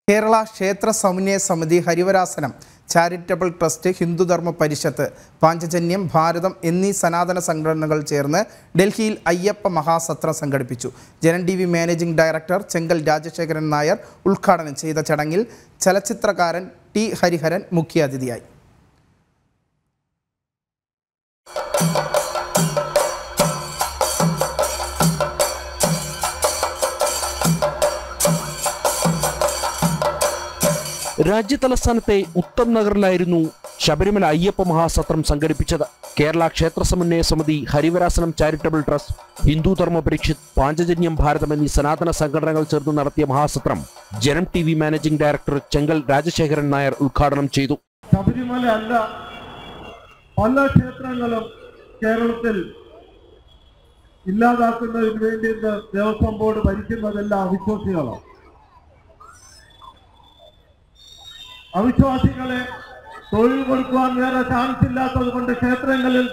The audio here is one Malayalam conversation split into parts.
കേരള ക്ഷേത്ര സമന്വയ സമിതി ഹരിവരാസനം ചാരിറ്റബിൾ ട്രസ്റ്റ് ഹിന്ദുധർമ്മ പരിഷത്ത് പാഞ്ചജന്യം ഭാരതം എന്നീ സനാതന സംഘടനകൾ ചേർന്ന് ഡൽഹിയിൽ അയ്യപ്പ മഹാസത്രം സംഘടിപ്പിച്ചു. Janam TV managing director Chengal Rajasekharan Nair ഉദ്ഘാടനം ചെയ്ത ചടങ്ങിൽ ചലച്ചിത്രകാരൻ ടി ഹരിഹരൻ മുഖ്യാതിഥിയായി. രാജ്യതലസ്ഥാനത്തെ ഉത്തം നഗറിലായിരുന്നു ശബരിമല അയ്യപ്പ മഹാസത്രം സംഘടിപ്പിച്ചത്. കേരള ക്ഷേത്ര സമന്വയ സമിതി ഹരിവരാസനം ചാരിറ്റബിൾ ട്രസ്റ്റ് ഹിന്ദുധർമ്മ പരിഷത്ത് പാഞ്ചജന്യം ഭാരതം എന്നീ സനാതന സംഘടനകൾ ചേർന്ന് നടത്തിയ മഹാസത്രം Janam TV managing director Chengal Rajasekharan Nair ഉദ്ഘാടനം ചെയ്തു. ശബരിമല അല്ല, പല ക്ഷേത്രങ്ങളും കേരളത്തിൽ ഇല്ലാതാക്കുന്നതിന് വേണ്ടി ദേവസ്വം ബോർഡ് ഭരിക്കുന്നതെല്ലാം അവിശ്വാസികളാണ്. അവിശ്വാസികളെ തൊഴിൽ കൊടുക്കുവാൻ വേറെ ചാൻസ് ഇല്ലാത്തത് കൊണ്ട് ക്ഷേത്രങ്ങളിൽ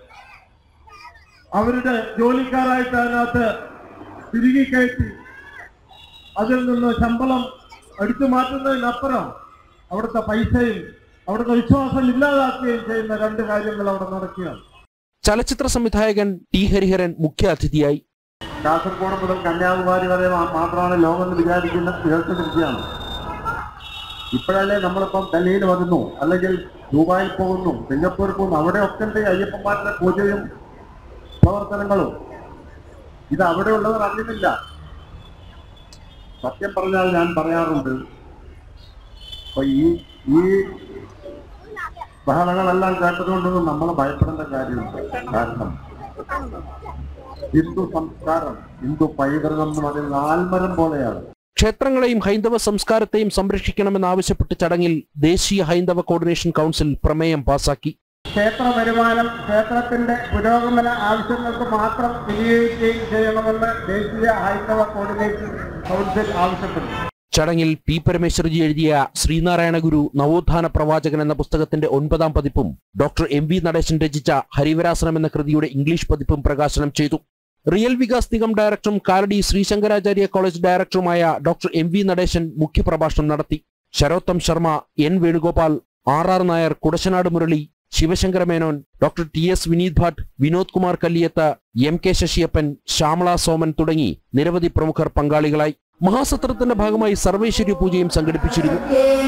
അവരുടെ ജോലിക്കാരായിട്ട് അതിനകത്ത് തിരികെ കയറ്റി അതിൽ നിന്ന് ശമ്പളം എടുത്തു മാറ്റുന്നതിനപ്പുറം അവിടുത്തെ പൈസയും അവിടുത്തെ വിശ്വാസം ഇല്ലാതാക്കുകയും ചെയ്യുന്ന രണ്ട് കാര്യങ്ങൾ അവിടെ നടക്കുകയാണ്. ചലച്ചിത്ര സംവിധായകൻ ടി ഹരിഹരൻ മുഖ്യ അതിഥിയായി. കാസർഗോഡ് മുതൽ കന്യാകുമാരി വരെ മാത്രമാണ് ലോകം വിചാരിക്കുന്ന തീർത്ഥകൃഷിയാണ്. ഇപ്പോഴല്ലേ നമ്മളിപ്പം ഡൽഹിയിൽ വരുന്നു, അല്ലെങ്കിൽ ദുബായിൽ പോകുന്നു, സിംഗപ്പൂരിൽ പോകുന്നു, അവിടെയൊക്കെ അയ്യപ്പന്മാരുടെ പൂജയും പ്രവർത്തനങ്ങളും. ഇത് അവിടെ ഉള്ളവർ അറിയുന്നില്ല. സത്യം പറഞ്ഞാൽ ഞാൻ പറയാറുണ്ട്, അപ്പൊ ഈ ബഹളങ്ങളെല്ലാം കേട്ടതുകൊണ്ടൊന്നും നമ്മൾ ഭയപ്പെടേണ്ട കാര്യമുണ്ട്. കാരണം ഹിന്ദു സംസ്കാരം, ഹിന്ദു പൈതൃകം എന്ന് പറയുന്നത് ആൽമരം പോലെയാണ്. ക്ഷേത്രങ്ങളെയും ഹൈന്ദവ സംസ്കാരത്തെയും സംരക്ഷിക്കണമെന്നാവശ്യപ്പെട്ട് ചടങ്ങിൽ ദേശീയ ഹൈന്ദവ കോർഡിനേഷൻ കൗൺസിൽ പ്രമേയം പാസാക്കി. ക്ഷേത്ര വരുമാനം ക്ഷേത്രത്തിന്റെ പുരോഗമന ആവശ്യങ്ങൾക്ക് മാത്രം വിനിയോഗിക്കുകയും ചെയ്യണമെന്ന് ദേശീയ ഹൈന്ദവ കോർഡിനേഷൻ കൗൺസിൽ ആവശ്യപ്പെട്ടു. ചടങ്ങിൽ പി പരമേശ്വരജി എഴുതിയ ശ്രീനാരായണ ഗുരു നവോത്ഥാന പ്രവാചകൻ എന്ന പുസ്തകത്തിന്റെ 9ാം പതിപ്പും ഡോക്ടർ എം.വി. നടേശൻ രചിച്ച ഹരിവരാസനം എന്ന കൃതിയുടെ ഇംഗ്ലീഷ് പതിപ്പും പ്രകാശനം ചെയ്തു. റിയൽ വികാസ് നിഗം ഡയറക്ടറും കാലടി ശ്രീശങ്കരാചാര്യ കോളേജ് ഡയറക്ടറുമായ ഡോക്ടർ എം.വി. നടേശൻ മുഖ്യപ്രഭാഷണം നടത്തി. Sharottam Sharma, N Venugopal, R Nair, Kudassanad Murali, Sivasankara Menon, doctor T S. Vineeth Bhatt, Vinod Kumar Kalliyath, M K. Sasiyappan, Shyamala Soman തുടങ്ങി നിരവധി പ്രമുഖർ പങ്കാളികളായി. മഹാസത്രത്തിന്റെ ഭാഗമായി സർവേശ്വരി പൂജയും സംഘടിപ്പിച്ചിരുന്നു.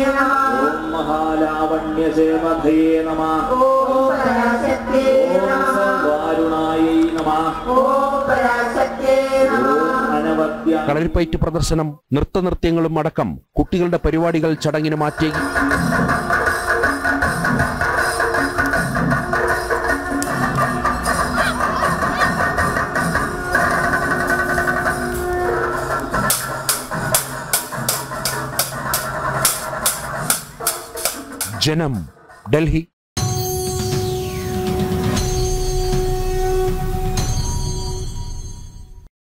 കളരിപ്പയറ്റ് പ്രദർശനം, നൃത്തനൃത്യങ്ങളും അടക്കം കുട്ടികളുടെ പരിപാടികൾ ചടങ്ങിന് മാറ്റേകി. ജനം, ഡൽഹി.